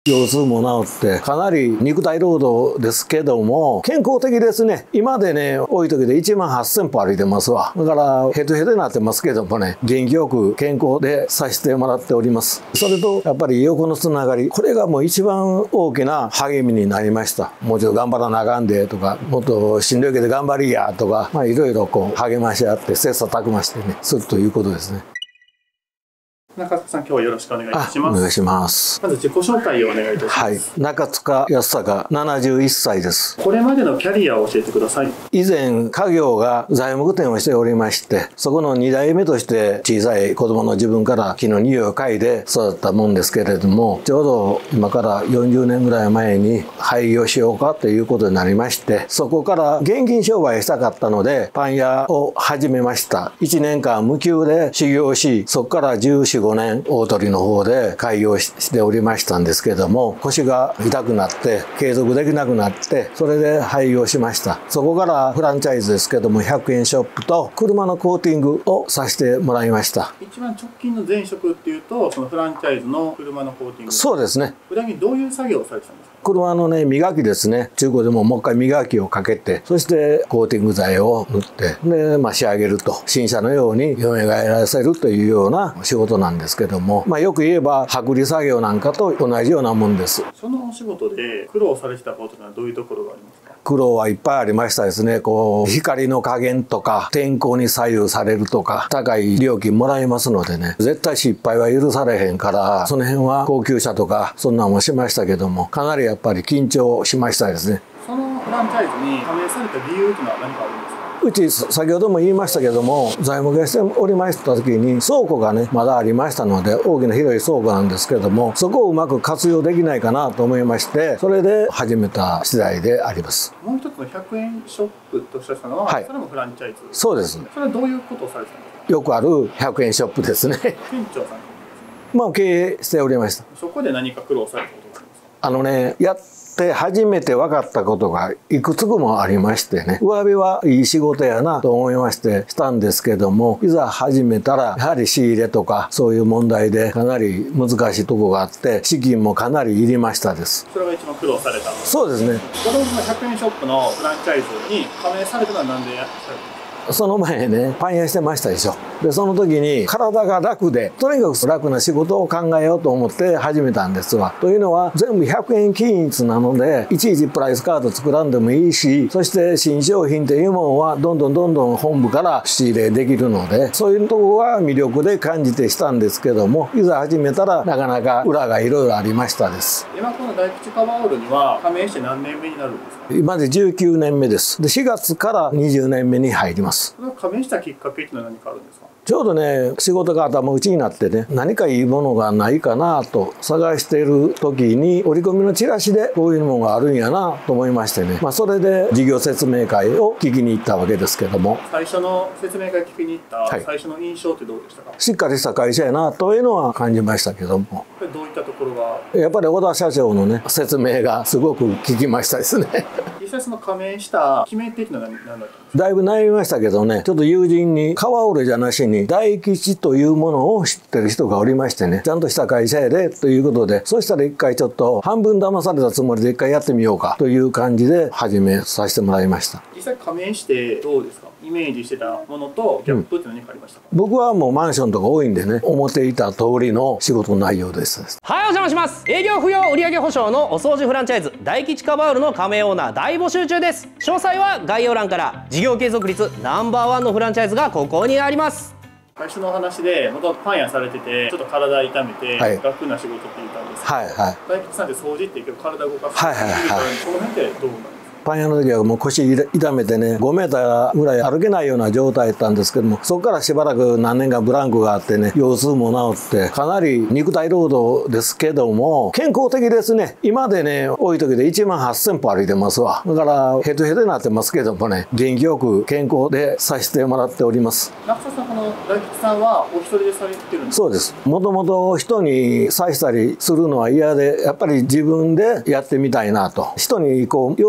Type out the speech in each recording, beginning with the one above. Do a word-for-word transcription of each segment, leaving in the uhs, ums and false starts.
腰痛も治ってかなり肉体労働ですけども健康的ですね。今でね多い時でいちまんはっせんぽ歩いてますわ。だからヘトヘトになってますけどもね元気よく健康でさせてもらっております。それとやっぱり横のつながり、これがもう一番大きな励みになりました。もうちょっと頑張らなあかんでとか、もっとしんどいけど頑張りやとか、まあいろいろこう励まし合って切磋琢磨してねするということですね。 中塚さん、今日はよろしくお願いいたします。 お願いします。 まず自己紹介をお願いいたします。 はい、中塚康隆、ななじゅういっさいです。 これまでのキャリアを教えてください。 以前家業が材木店をしておりまして、そこのに代目として小さい子供の自分から木の匂いを嗅いで育ったもんですけれども、ちょうど今からよんじゅうねんぐらい前に廃業しようかということになりまして、そこから現金商売したかったのでパン屋を始めました。いちねんかん無給で修行し、そこからじゅうよん、ごねん大鳥の方で開業しておりましたんですけども、腰が痛くなって継続できなくなって、それで廃業しました。そこからフランチャイズですけどもひゃくえんショップと車のコーティングをさせてもらいました。 一番直近の前職っていうと、そのフランチャイズの車のコーティング。 そうですね。 具体的にどういう作業をされてたんですか？ 車のね磨きですね。中古でももう一回磨きをかけて、そしてコーティング剤を塗ってで、まあ、仕上げると、新車のように蘇らせるというような仕事なんですけども、まあ、よく言えば剥離作業なんかと同じようなもんです。 そのお仕事で苦労されてたことはどういうところがありますか？ 苦労はいっぱいありましたですね。こう光の加減とか天候に左右されるとか、高い料金もらえますのでね、絶対失敗は許されへんから、その辺は高級車とかそんなんもしましたけども、かなりやっぱり緊張しましたですね。 そのフランチャイズに加盟された理由というのは何かあるんですか？ うち先ほども言いましたけども、材木屋しておりました時に倉庫がねまだありましたので、大きな広い倉庫なんですけども、そこをうまく活用できないかなと思いまして、それで始めた次第であります。 もう一つのひゃくえんショップとしたのは、はい、それもフランチャイズ。 そうです。 それはどういうことをされてたんですか？ よくあるひゃくえんショップですね。 店長さんまあ経営しておりました。 そこで何か苦労されたことがありますか？ あのね、やって初めて分かったことがいくつくもありましてね、上辺はいい仕事やなと思いましてしたんですけども、いざ始めたらやはり仕入れとかそういう問題でかなり難しいとこがあって、資金もかなりいりましたです。 それが一番苦労された。 そうですね。 このひゃくえんショップのフランチャイズに加盟されたのは何でやられたんですか？ その前ねパン屋してましたでしょ。でその時に体が楽で、とにかく楽な仕事を考えようと思って始めたんですわ。というのは全部ひゃくえん均一なので、いちいちプライスカード作らんでもいいし、そして新商品というものはどんどんどんどん本部から仕入れできるので、そういうところは魅力で感じてしたんですけども、いざ始めたらなかなか裏がいろいろありましたです。 今この大吉カバーオールには加盟して何年目になるんですか？ 今でじゅうきゅうねんめです。でしがつからにじゅうねんめに入ります。 その加盟したきっかけっていうのは何かあるんですか？ ちょうどね仕事が頭打ちになってね、何かいいものがないかなと探している時に、折り込みのチラシでこういうものがあるんやなと思いましてね、まあ、それで事業説明会を聞きに行ったわけですけども、 最初の説明会聞きに行った最初の印象ってどうでしたか？はい、 しっかりした会社やなというのは感じましたけども、 どういったところが？ やっぱり小田社長のね説明がすごく聞きましたですね。 実際その加盟した決め手っていうのは何だったんですか？ だいぶ悩みましたけどね、ちょっと友人に川折れじゃなしに大吉というものを知ってる人がおりましてね、ちゃんとした会社やでということで、そしたら一回ちょっと半分騙されたつもりで一回やってみようかという感じで始めさせてもらいました。 実際加盟してどうですか？イメージしてたものとギャップって何かありましたか？ うん、僕はもうマンションとか多いんでね、思っていた通りの仕事内容です。 はい、お邪魔します。営業不要売上保証のお掃除フランチャイズ大吉カバールの加盟オーナー大募集中です。詳細は概要欄から。事業継続率ナンバーワンのフランチャイズがここにあります。 最初のお話で元々パン屋されててちょっと体痛めて、はい、楽な仕事って言ったんですけど、はいはい、大吉さんって掃除って結構体動かす、はいはいはい、この辺ってどうなんですか？ パン屋の時はもう腰痛めてねごメーターぐらい歩けないような状態だったんですけども、そこからしばらく何年かブランクがあってね、腰痛も治ってかなり肉体労働ですけども健康的ですね。今でね多い時でいちまんはっせんぽ歩いてますわ。だからヘトヘトになってますけどもね、元気よく健康でさせてもらっております。 中田さん、この大吉さんはお一人でされてるんですか？ そうです。もともと人に刺したりするのは嫌で、やっぱり自分でやってみたいなと、人にこうよう任さ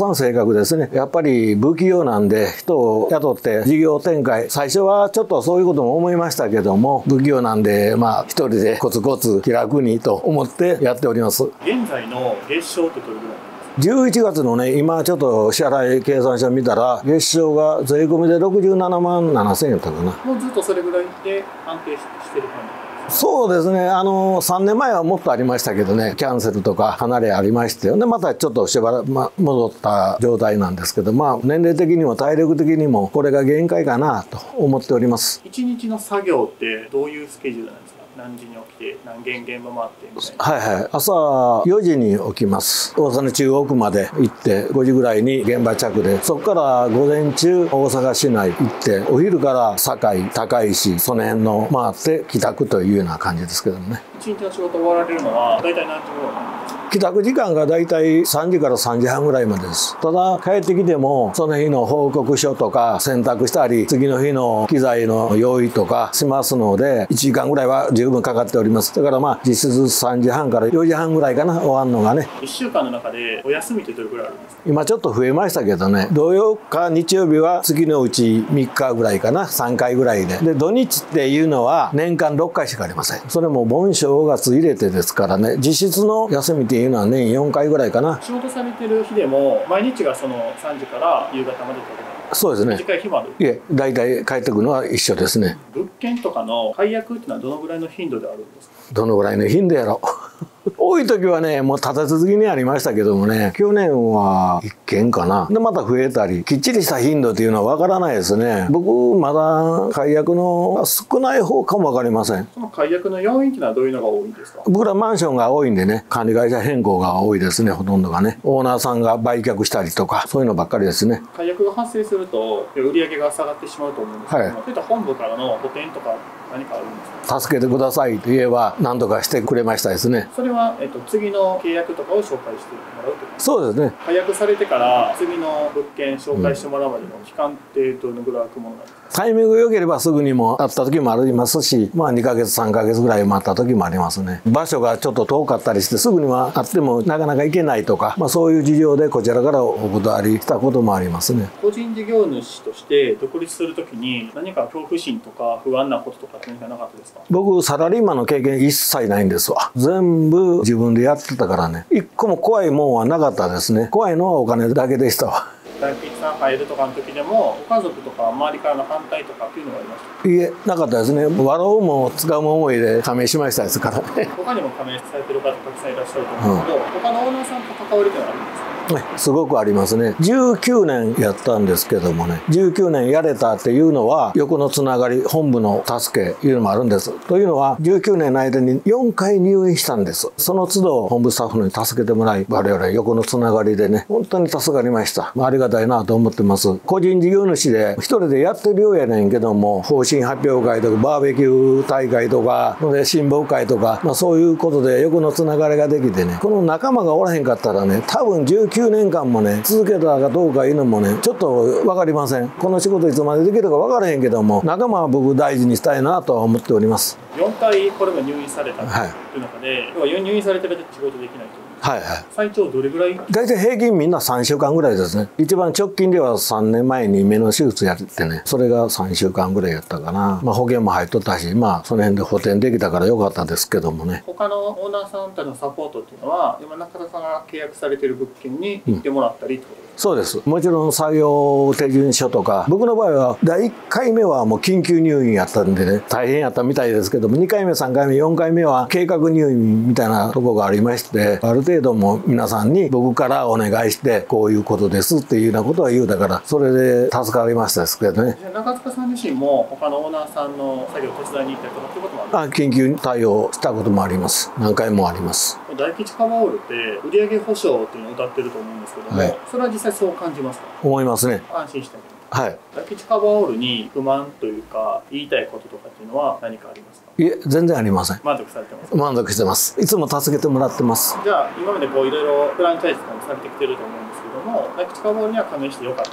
さん性格ですね。やっぱり不器用なんで、人を雇って事業展開、最初はちょっとそういうことも思いましたけども、不器用なんで、まあ一人でコツコツ気楽にと思ってやっております。 現在の月賞ってどれぐらい？ じゅういちがつのね、今ちょっと支払い計算書見たら、月賞が税込みでろくじゅうななまんななせんえんやったかな。 もうずっとそれぐらいで安定してる感じ？ そうですね。あの、さんねんまえはもっとありましたけどね、キャンセルとか離れありまして、で、またちょっとしばらく、ま、戻った状態なんですけど、まあ、年齢的にも体力的にも、これが限界かなと思っております。 一日の作業ってどういうスケジュールなんですか？何時に起きて何件現場回ってみたいな。 はいはい。朝よじに起きます。大阪の中央区まで行ってごじぐらいに現場着で、そこから午前中大阪市内行って、お昼から堺、高石、その辺の回って帰宅というような感じですけどもね。 一日の仕事終わられるのは大体何時頃なんですか？ 帰宅時間がだいたいさんじからさんじはんぐらいまでです。ただ帰ってきてもその日の報告書とか洗濯したり次の日の機材の用意とかしますのでいちじかんぐらいは十分かかっております。だからまあ実質さんじはんからよじはんぐらいかな終わるのがね。 いっしゅうかんの中でお休みってどれぐらいあるんですか？ 今ちょっと増えましたけどね、土曜か日曜日は月のうちみっかぐらいかな、さんかいぐらいで。で土日っていうのは年間ろっかいしかありません。それも盆正月入れてですからね、実質の休みっていうのは年よんかいぐらいかな。 仕事されてる日でも毎日がそのさんじから夕方までとか？ そうですね。 短い日もある？ いえ、大体帰ってくるのは一緒ですね。 物件とかの解約っていうのはどのぐらいの頻度であるんですか？ どのぐらいの頻度やろ多い時はね、もう立て続けにありましたけどもね、去年はいっけんかな。で、また増えたり、きっちりした頻度っていうのはわからないですね。僕、まだ解約の少ない方かもわかりません。 その解約の要因っていうのはどういうのが多いんですか？ 僕らマンションが多いんでね、管理会社変更が多いですね、ほとんどがね。オーナーさんが売却したりとか、そういうのばっかりですね。 解約が発生すると、売り上げが下がってしまうと思うんですけども、はい、そういった本部からの補填とか何かあるんですか？ 助けてくださいと言えば何とかしてくれましたですね。 それは、えっと、次の契約とかを紹介してもらうということ？ そうですね。 解約されてから次の物件紹介してもらうまでの期間ってどのぐらい空くものなんですか？ タイミング良ければすぐにもあった時もありますし、まあにかげつさんかげつぐらい待った時もありますね。場所がちょっと遠かったりしてすぐにはあってもなかなか行けないとか、まあそういう事情でこちらからお断りしたこともありますね。 個人事業主として独立する時に何か恐怖心とか不安なこととかって何かなかったですか？ 僕サラリーマンの経験一切ないんですわ。全部自分でやってたからね、一個も怖いもんはなかったですね。怖いのはお金だけでしたわ。 大吉さん入るとかの時でもご家族とか周りからの反対とかっていうのがありました？ いえ、なかったですね。笑うも使うも思いで加盟しましたですからね。 他にも加盟されてる方たくさんいらっしゃると思うんですけど、うん、他のオーナーさんと関わりっていうのはあるんですか？ すごくありますね。じゅうきゅうねんやったんですけどもね、じゅうきゅうねんやれたっていうのは横のつながり、本部の助けいうのもあるんです。というのはじゅうきゅうねんの間によんかい入院したんです。その都度本部スタッフに助けてもらい、我々横のつながりでね、本当に助かりました。ありがたいなと思ってます。個人事業主で一人でやってるようやねんけども、方針発表会とかバーベキュー大会とか親睦会とか、まあ、そういうことで横のつながりができてね、この仲間がおらへんかったらね、多分じゅうきゅうねんかんもね続けたかどうかいうのもねちょっと分かりません。この仕事いつまでできるか分からへんけども、仲間は僕大事にしたいなとは思っております。 よんかいこれが入院されたという中で、はい、入院されてると仕事できないと。 はいはい、 最長どれぐらい？ 大体平均みんなさんしゅうかんぐらいですね。一番直近ではさんねんまえに目の手術やってね、それがさんしゅうかんぐらいやったかな。まあ保険も入っとったし、まあその辺で補填できたから良かったですけどもね。 他のオーナーさんたちのサポートっていうのは今中田さんが契約されてる物件に行ってもらったりってことですか？うん、 そうです。もちろん作業手順書とか、僕の場合はだいいっかいめはもう緊急入院やったんでね大変やったみたいですけども、にかいめさんかいめよんかいめは計画入院みたいなとこがありまして、ある程度も皆さんに僕からお願いしてこういうことですっていうようなことは言うだから、それで助かりましたですけどね。 中塚さん自身も他のオーナーさんの作業を手伝いに行ったりとかっていうこともある？ あ、緊急対応したこともあります。何回もあります。 大吉カバーオールって売上保証っていうのを謳ってると思うんですけども、はい、それは実際そう感じますか？ 思いますね。 安心してはい。 大吉カバーオールに不満というか言いたいこととかっていうのは何かありますか？ いえ、全然ありません。 満足されてます？ 満足してます。いつも助けてもらってます。 じゃあ今までこういろいろフランチャイズとかもされてきてると思うんですけども、大吉カバーオールには加盟してよかったなと思います。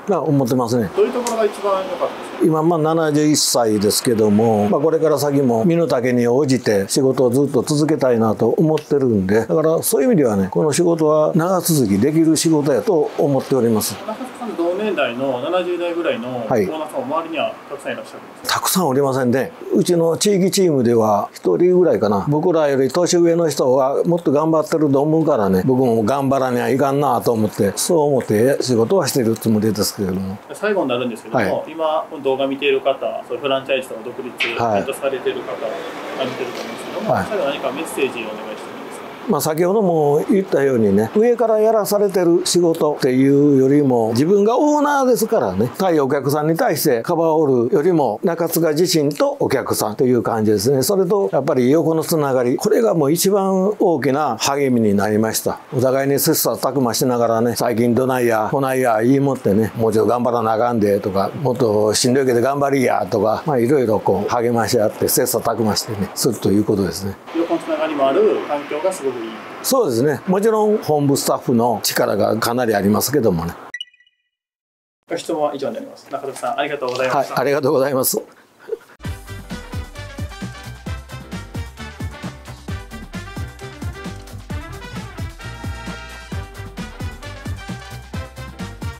思ってますね。 どういうところが一番良かったですか？ 今まあななじゅういっさいですけども、まあ、これから先も身の丈に応じて仕事をずっと続けたいなと思ってるんで、だからそういう意味ではね、この仕事は長続きできる仕事やと思っております。 中田さん、同年代のななじゅう代ぐらいのオーナーさん、周りにはたくさんいらっしゃるんですか？ たくさんおりませんね。うちの地域チームではひとりぐらいかな。僕らより年上の人はもっと頑張ってると思うからね、僕も頑張らにはいかんなと思って、そう思って仕事はしてるつもりですけれども。 最後になるんですけども、はい、今動画見ている方、そういうフランチャイズとか独立イベントされている方が見てると思うんですけども、はい、最後何かメッセージをお願いしてもいいですか？まあ先ほども言ったようにね、上からやらされてる仕事っていうよりも、自分がオーナーですからね、対お客さんに対してかばおるよりも、中津川自身とお客さんという感じですね。それとやっぱり横のつながり、これがもう一番大きな励みになりました。お互いに切磋琢磨しながらね、最近どないやこないや言いもってね、もうちょっと頑張らなあかんでとか、もっとしんどいけど頑張りやとか、まあいろいろこう励まし合って切磋琢磨してね、するということですね。 横のつながりもある環境がすごくいい。 そうですね。もちろん本部スタッフの力がかなりありますけどもね。 質問は以上になります。中田さん、ありがとうございました。 はい、ありがとうございます。